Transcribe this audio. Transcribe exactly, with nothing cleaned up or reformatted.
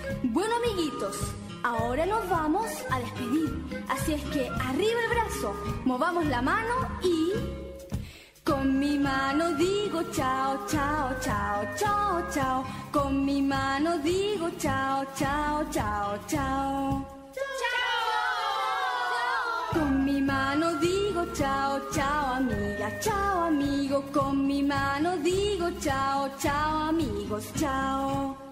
Bueno, amiguitos, ahora nos vamos a despedir. Así es que arriba el brazo, movamos la mano y... Con mi mano digo chao, chao, chao, chao, chao. Con mi mano digo chao, chao, chao, chao. Con mi mano digo chao, chao, amiga, chao, amigo. Con mi mano digo chao, chao, amigos, chao.